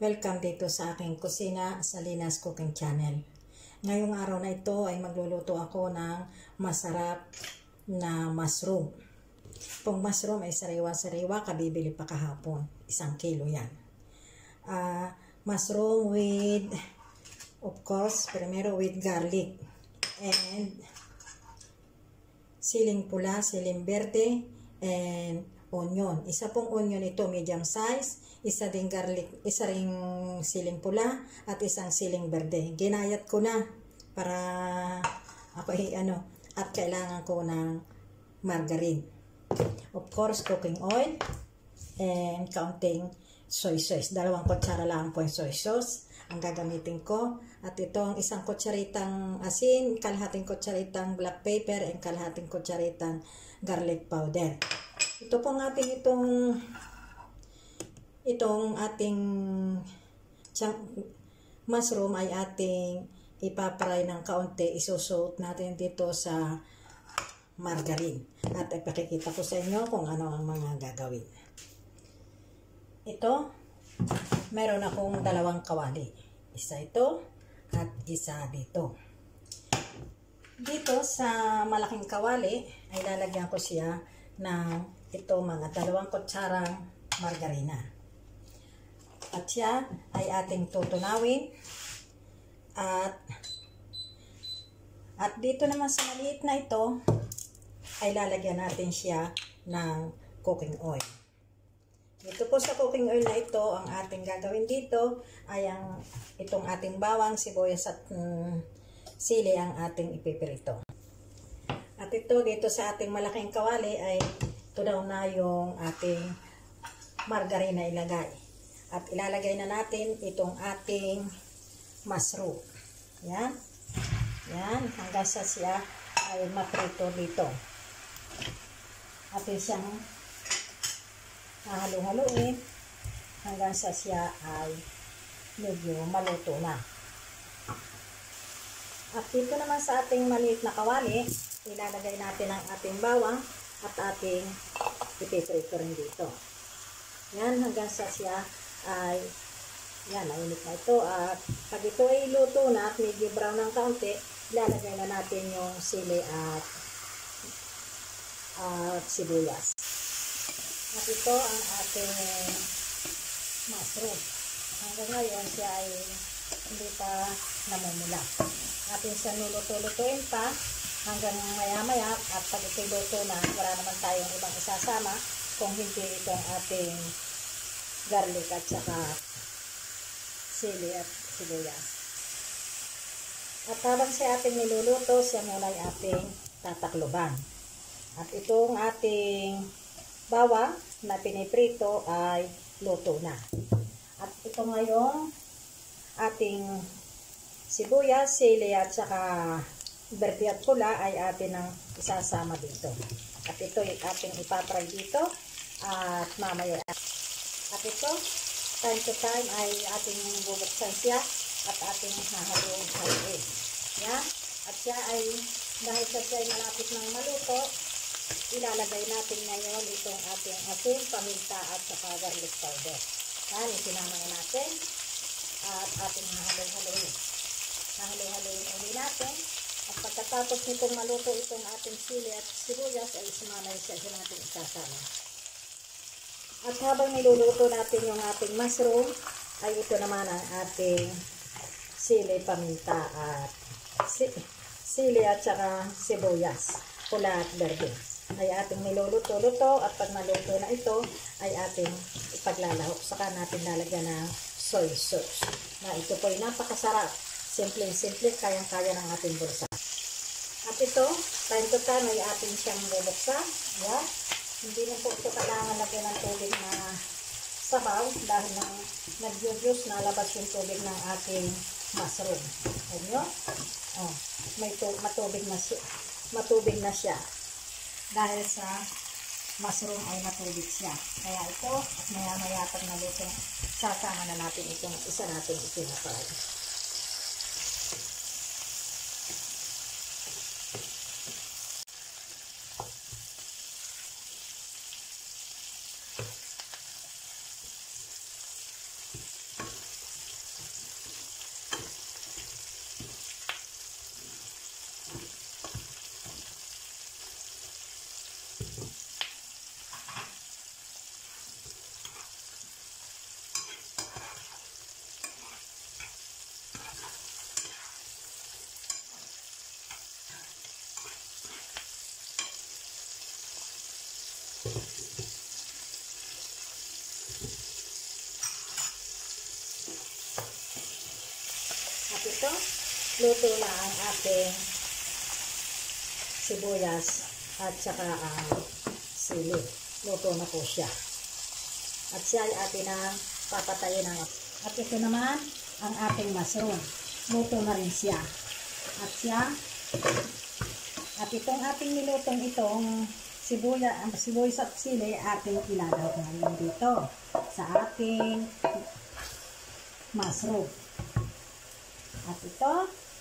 Welcome dito sa aking kusina sa Lina's Cooking Channel. Ngayong araw na ito ay magluluto ako ng masarap na mushroom. Pong mushroom ay sariwa-sariwa, kabibili pa kahapon. 1 kilo yan. Mushroom with, of course, primero with garlic and siling pula, siling verde, and onion. Isa pong onion ito, medium size. Isa ding garlic, isa ring siling pula at isang siling verde. Ginayat ko na para ako at kailangan ko ng margarine. Of course, cooking oil and kaunting soy sauce. 2 kutsara lang po yung soy sauce ang gagamitin ko. At ito ang 1 kutsaritang asin, kalahating kutsaritang black pepper, and kalahating kutsaritang garlic powder. Ito pong ating itong ating mushroom ay ating ipapray ng kaunti. Isusot natin dito sa margarine. At ipakikita ko sa inyo kung ano ang mga gagawin. Ito, meron akong 2 kawali. Isa ito at isa dito. Dito sa malaking kawali ay lalagyan ko siya ng ito mga 2 kutsarang margarina. At siya ay ating tutunawin. At dito naman sa maliit na ito ay lalagyan natin siya ng cooking oil. Dito po sa cooking oil na ito, ang ating gagawin dito ay itong ating bawang, sibuyas at sili ang ating ipipirito. At ito dito sa ating malaking kawali ay ito daw na yung ating margarina ilagay. At ilalagay na natin itong ating mushroom. Yan. Yan. Hanggang sa siya ay maprito dito. Atin siyang halo-haloin hanggang sa siya ay medyo maluto na. At dito naman sa ating maliit na kawali, ilalagay natin ang ating bawang at ating ipiprito rin dito. Yan. Hanggang sa siya ay yan, mainit na ito. At pag ito ay luto na at medyo brown ng kaunti, ilalagay na natin yung sili at sibuyas. At ito ang ating mushroom. Hanggang ngayon siya ay hindi pa namumula. Atin siya niluto-lutuin pa hanggang maya-maya, at pag ito luto na, wala naman tayong ibang isasama kung hindi itong ating garlic at saka sili at sibuyas. At habang siya ating niluluto, siya muna ay ating tatakluban. At itong ating bawang na piniprito ay luto na. At ito ngayong ating sibuyas, sili at saka verde at pula ay atin ang isasama dito. At ito ay ating ipapray dito at mamaya. At ito, time to time ay ating bubuksan siya at ating hahalo-haloin. Yan. At siya ay, dahil siya ay malapit ng maluto, ilalagay natin ngayon itong ating asin, paminta at saka garlic powder. Yan, isinama natin at ating hahalo-haloin. Hahalo-haloin ulit natin. At pagkatapos nitong maluto itong ating sili at sibuyas, ay isinama siya natin isasama. At habang niluluto natin yung ating mushroom, ay ito naman ang ating sili, paminta at sili at saka sibuyas, pula at verde. Ay ating niluluto-luto, at pag naluto na ito, ay ating ipaglalahok. Saka natin lalagyan ng soy sauce. Na ito po ay napakasarap. Simple-simple, kayang-kaya ng ating bulsa. At ito, time to time ay ating siyang bubuksan. Ayan. Hindi na po ito kailangan lagyan ng tubig na sabaw dahil nag-juice na labas yung tubig ng ating mushroom. Ayan nyo? Oh, matubig na siya. Dahil sa mushroom ay matubig siya. Kaya ito, at maya-maya pag naluto, sasama na natin itong isa natin ipinapay. luto na ang ating sibuyas at saka ang sili. Luto na po siya. At siya ay atin na papatayin ng. At ito naman ang ating mushroom. Luto na rin siya. At itong ating nilutong itong sibuyas at sili ating ilalaw ngayon dito sa ating mushroom. At ito,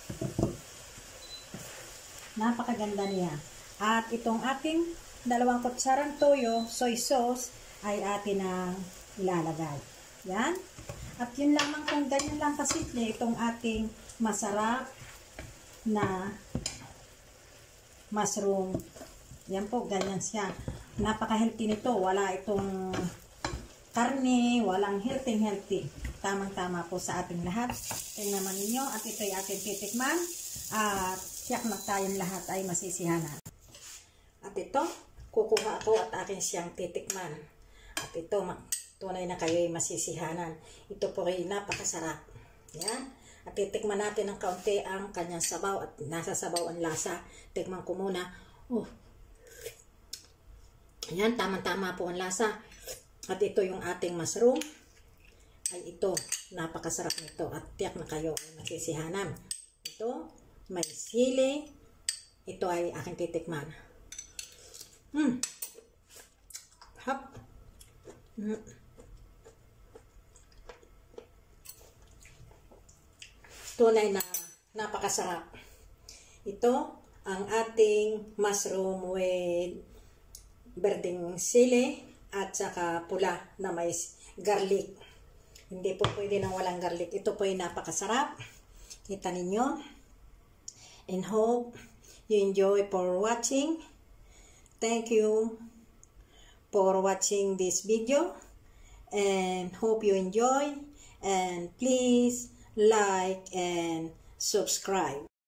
napakaganda niya. At itong ating 2 kutsarang toyo, soy sauce, ay atin ang ilalagay. Yan. At yun lamang, kung ganyan lang kasimple, itong ating masarap na mushroom. Yan po, ganyan siya. Napaka-healthy nito. Wala itong karne, walang healthy. Tamang-tama po sa ating lahat. Tingnan naman ninyo at ito'y ating titikman. At tiyak na tayong lahat ay masisihanan. At ito, kukuha ako at akin siyang titikman. At ito, tunay na kayo'y masisihanan. Ito po ay napakasarap. Yan. At titikman natin ng kaunti ang kanyang sabaw at nasa sabaw ang lasa. Tikman ko muna. Yan, tamang-tama po ang lasa. At ito yung ating mushroom. Ay ito, napakasarap nito. At tiyak na kayo ay masisihanan. Ito, may sili. Ito ay aking titikman. Hap. Tunay na napakasarap. Ito ang ating mushroom with berdeng sili at saka pula na may garlic. Hindi po pwede nang walang garlic. Ito po ay napakasarap. Kita ninyo. And hope you enjoy for watching. Thank you for watching this video. And hope you enjoy. And please like and subscribe.